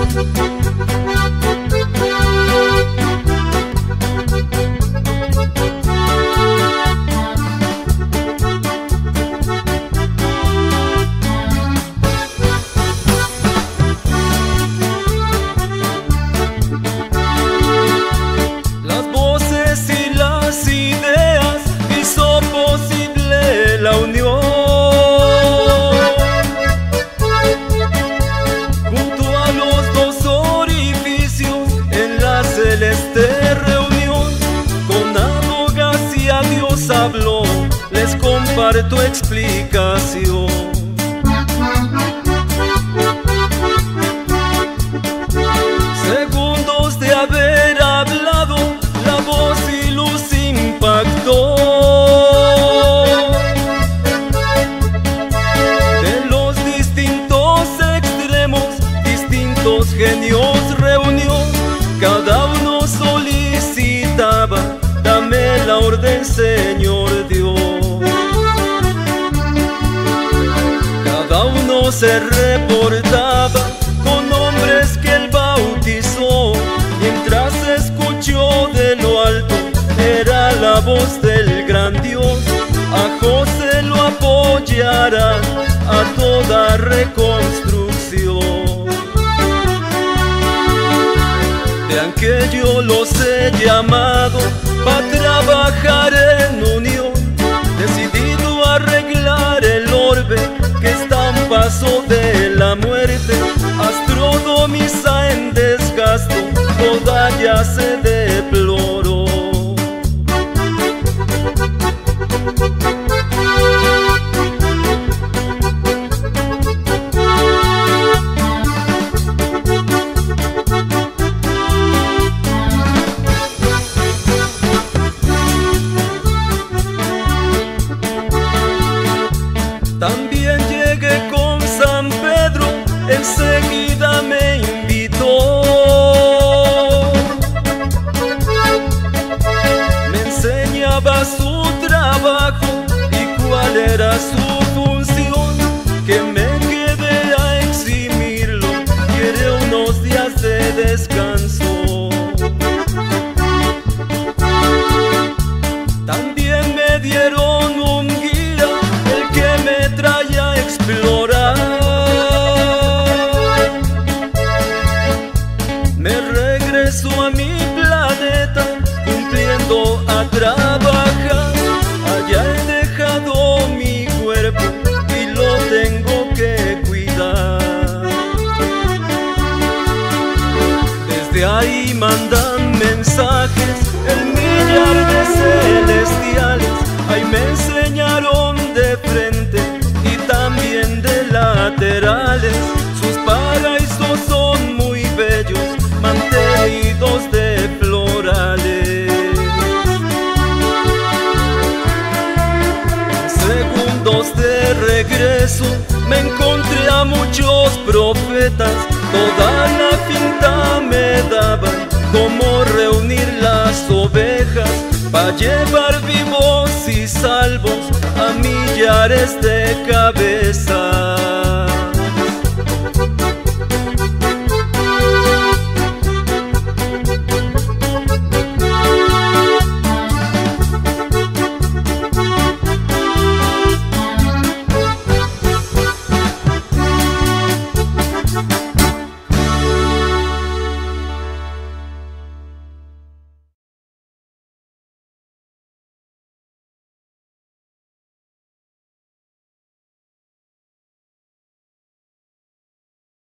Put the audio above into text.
Las voces y las ideas hizo posible la unión. Junto a los dos orificios en la celeste reunión, con abogacía Dios habló, les comparto explicación. Segundos de haber hablado, la voz y luz impactó. De los distintos extremos, distintos genios reunió. Cada uno solicitaba, dame la orden, Señor Dios. Cada uno se reportaba con nombres que él bautizó, mientras escuchó de lo alto, era la voz del gran Dios. A José lo apoyará a toda reconstrucción. Vean que yo los he llamado para trabajar en unión, decidido a arreglar el orbe que está a un paso de la muerte. Astronomisa en desgasto, toda ya se deploró. También llegué con San Pedro, enseguida me invitó. Me enseñaba su trabajo y cuál era su función, que me quedé a eximirlo, quiere unos días de descanso. También me dieron un guía, el que me trae a explorar. Me regreso a mi planeta, cumpliendo a trabajar. Allá he dejado mi cuerpo y lo tengo que cuidar. Desde ahí mandan mensajes el millar de celestiales. Ahí me enseñaron de frente y también de laterales. Sus paraísos son muy bellos, mantenidos de florales. En segundos de regreso me encontré a muchos profetas. Toda la finta me daban cómo reunir las ovejas para llevar vivos y salvos a millares de cabezas.